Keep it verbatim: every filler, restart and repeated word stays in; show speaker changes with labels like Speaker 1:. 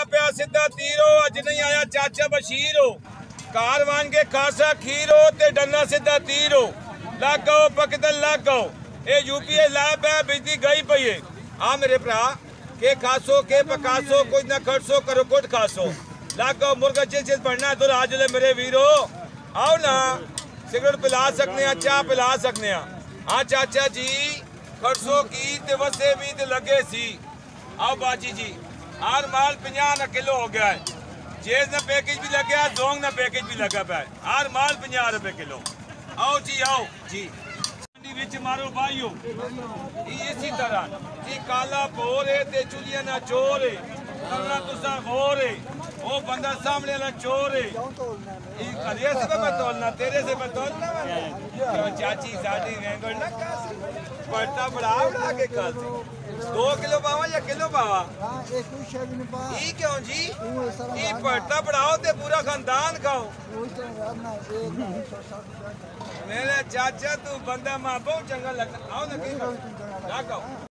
Speaker 1: पे सीधा तीरो अज नहीं आया चाचा बशीरो कार वान के खासा खीरो ते डना सीधा तीरो लागो पकदल लागो ए यूपीए लैब है बिजली गई पई है आ मेरे भरा के खासो के पकासो कुछ ना खड़सो करो कुछ खासो लागो मुर्गा चीज बढ़ना तो आज ले मेरे वीरो आओ ना सिगरेट पिला सकने हैं चाह पिला सकने हैं हाँ चाचा जी खड़सो की ते वसे भी ते लगे सी आओ बाजी जी हर माल पचास ना किलो हो गया है चेज ना पैकेज भी लग गया जोंग ना पैकेज भी लगा पाया हर माल पचास रुपए किलो आओ जी आओ जी विच मारो भाइयों इसी तरह ये काला बोर है ते चुलिया ना चोर है करना तुसा गोर है ओ बंदा सामने वाला चोर है ये करिए से मैं तोलना तेरे से मैं तोलना क्यों चाची साडी वेंगड़ ना कासी पड़ता बड़ा उड़ा के कल दो किलो पावा या किलो पावा ई क्यों जी ई पड़ता बढ़ाओ ते पूरा खानदान खाओ मेरे चाचा तू बंदा मां बहुत चंगा लगता आओ ना की